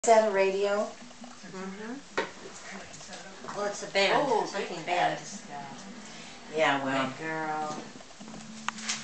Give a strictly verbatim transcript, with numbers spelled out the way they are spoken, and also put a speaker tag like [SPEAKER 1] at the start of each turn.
[SPEAKER 1] Is that a radio?
[SPEAKER 2] Mm-hmm. Well, it's a band.
[SPEAKER 3] Oh,
[SPEAKER 2] Something
[SPEAKER 3] big
[SPEAKER 2] band.
[SPEAKER 3] stuff.
[SPEAKER 1] Yeah, well.
[SPEAKER 2] Big girl.